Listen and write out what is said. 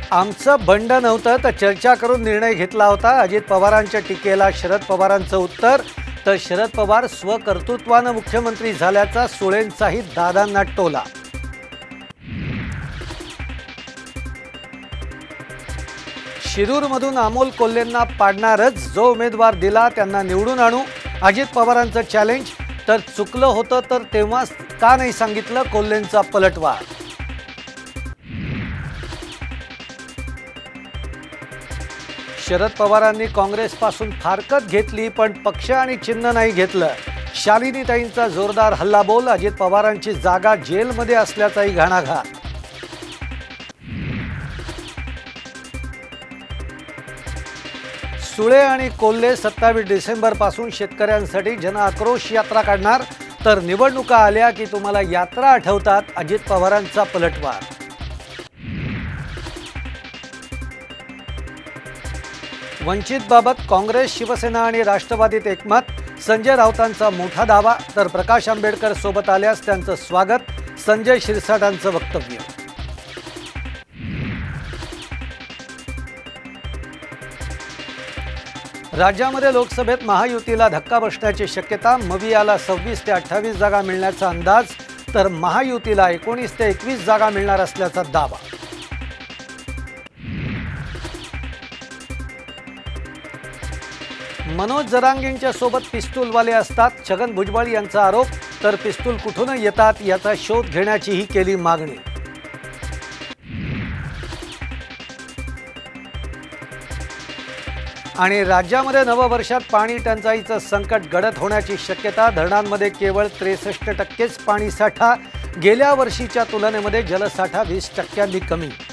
आमचं बंड नव्हतं तर चर्चा करून निर्णय घेतला होता। अजित पवारांच्या टीकेला शरद पवारांचं उत्तर। तर शरद पवार स्वकर्तृत्वानं मुख्यमंत्री झाल्याचा सुळेंचाही दादांना टोला। शिरूरमधून अमोल कोल्हेंना पाडणारच, जो उमेदवार दिला त्यांना निवडून आणू, अजित पवारांचं चॅलेंज। तर चुकलं होतं तर तेव्हा का नाही सांगितलं, कोल्हेंचा पलटवार। शरद पवारांनी काँग्रेसपासून फारकत घेतली पण पक्ष आणि चिन्ह नाही घेतलं। शालिनीताईंचा जोरदार हल्लाबोल, अजित पवारांची जागा जेलमध्ये असल्याचाही घणाघात। सुळे आणि कोल्हे 27 डिसेंबरपासून शेतकऱ्यांसाठी जनआक्रोश यात्रा काढणार। तर निवडणुका आल्या की तुम्हाला यात्रा आठवतात, अजित पवारांचा पलटवार। वंचितबाबत काँग्रेस, शिवसेना आणि राष्ट्रवादीत एकमत, संजय राऊतांचा मोठा दावा। तर प्रकाश आंबेडकर सोबत आल्यास त्यांचं स्वागत, संजय शिरसाटांचं वक्तव्य। राज्यामध्ये लोकसभेत महायुतीला धक्का बसण्याची शक्यता। मवियाला 26 ते 28 जागा मिळण्याचा अंदाज, तर महायुतीला 19 ते 21 जागा मिळणार असल्याचा दावा। मनोज जरांगेंच्या सोबत पिस्तूलवाले असतात, छगन भुजबळ यांचा आरोप। तर पिस्तूल कुठून येतात याचा शोध घेण्याचीही केली मागणी। आणि राज्यामध्ये नववर्षात पाणी टंचाईचं संकट गडद होण्याची शक्यता। धरणांमध्ये केवळ 63% पाणी साठा, गेल्या वर्षीच्या तुलनेमध्ये जलसाठा 20% कमी।